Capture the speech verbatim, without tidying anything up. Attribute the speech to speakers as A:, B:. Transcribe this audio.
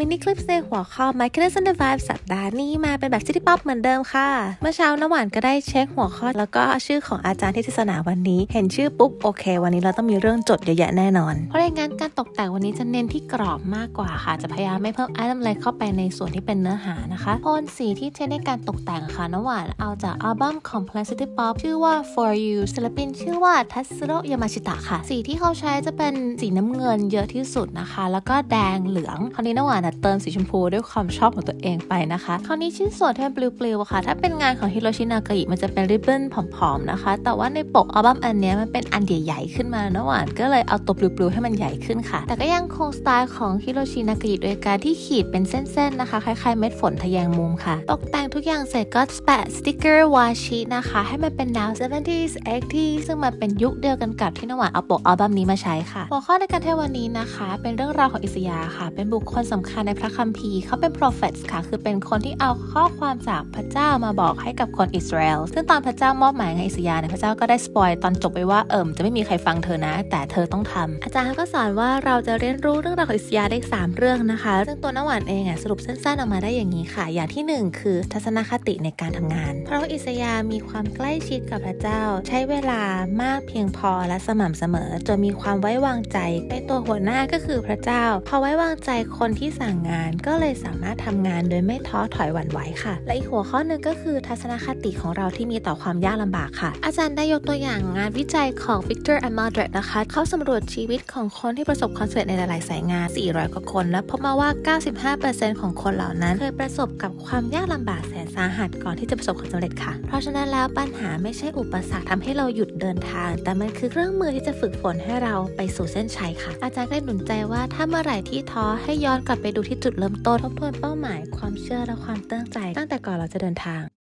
A: มินิคลิปในหัวข้อ Marketers and the Vibe สัปดาห์นี้มาเป็นแบบ City Pop เหมือนเดิมค่ะเมื่อเช้าน้ำหวานก็ได้เช็คหัวข้อแล้วก็ชื่อของอาจารย์ที่เทศนาวันนี้เห็นชื่อปุ๊บโอเควันนี้เราต้องมีเรื่องจดเยอะแยะแน่นอนเพราะในงานการตกแต่งวันนี้จะเน้นที่กรอบมากกว่าค่ะจะพยายามไม่เพิ่มไอเทมอะไรเข้าไปในส่วนที่เป็นเนื้อหานะคะโทนสีที่ใช้ในการตกแต่งค่ะน้ำหวานเอาจากอัลบั้มของ City Pop ชื่อว่า For You ศิลปินชื่อว่าทัสโรยามาชิตะค่ะสีที่เขาใช้จะเป็นสีน้ำเงินเยอะที่สุดนะคะแล้วก็แดงเหลืองคราวนี้น้ำหวานเติมสีชมพูด้วยความชอบของตัวเองไปนะคะคราวนี้ชิ้นส่วนที่เป็นปลิวๆค่ะถ้าเป็นงานของฮิโรชินากาอิมันจะเป็นริบบิ้นผอมๆนะคะแต่ว่าในปกอัลบั้มอันนี้มันเป็นอันใหญ่ๆขึ้นมาน้ำหวานก็เลยเอาตัวปลิวๆให้มันใหญ่ขึ้นค่ะแต่ก็ยังคงสไตล์ของฮิโรชินากาอิโดยการที่ขีดเป็นเส้นๆนะคะคล้ายๆเม็ดฝนทะแยงมุมค่ะตกแต่งทุกอย่างเสร็จก็แปะสติกเกอร์วาชินะคะให้มันเป็นแนว เซเวนตี้ เอ็กซ์ตี้ ซึ่งมันเป็นยุคเดียวกันกับที่น้ำหวานเอาปกอัลบั้มนี้มาใช้ค่ะหัวข้อในการเทศวันนี้นะคะเป็นเรื่องราวของอิสยาค่ะเป็นบุคคลสำคัญในพระคัมภีร์เขาเป็น prophets ค่ะคือเป็นคนที่เอาข้อความจากพระเจ้ามาบอกให้กับคนอิสราเอลซึ่งตอนพระเจ้ามอบหมายให้อิสยาเนี่ยพระเจ้าก็ได้สปอยตอนจบไปว่าเอิมจะไม่มีใครฟังเธอนะแต่เธอต้องทำอาจารย์ก็สอนว่าเราจะเรียนรู้เรื่องราวของอิสยาได้สามเรื่องนะคะซึ่งตัวน้ำหวานเองอ่ะสรุปสั้นๆออกมาได้อย่างนี้ค่ะอย่างที่หนึ่งคือทัศนคติในการทำงานเพราะอิสยามีความใกล้ชิดกับพระเจ้าใช้เวลามากเพียงพอและสม่ำเสมอจนมีความไว้วางใจในตัวหัวหน้าก็คือพระเจ้าพอไว้วางใจคนที่สั่งงานก็เลยสามารถทำงานโดยไม่ท้อถอยหวั่นไหวค่ะและอีกหัวข้อหนึ่งก็คือทัศนคติของเราที่มีต่อความยากลำบากค่ะอาจารย์ได้ยกตัวอย่างงานวิจัยของ Victor and Mildred นะคะเขาสำรวจชีวิตของคนที่ประสบความสำเร็จในหลายๆสายงานสี่ร้อยกว่าคนและพบมาว่า เก้าสิบห้าเปอร์เซ็นต์ ของคนเหล่านั้นเคยประสบกับความยากลำบากแสนสาหัสก่อนที่จะประสบความสำเร็จค่ะเพราะฉะนั้นแล้วปัญหาไม่ใช่อุปสรรคทำให้เราหยุดเดินทางแต่มันคือเครื่องมือที่จะฝึกฝนให้เราไปสู่เส้นชัยค่ะอาจารย์ได้หนุนใจว่าถ้าเมื่อไหร่ที่ท้อให้ย้อนกลับไปดูที่จุดเริ่มต้นทบทวนเป้าหมายความเชื่อและความตั้งใจตั้งแต่ก่อนเราจะเดินทาง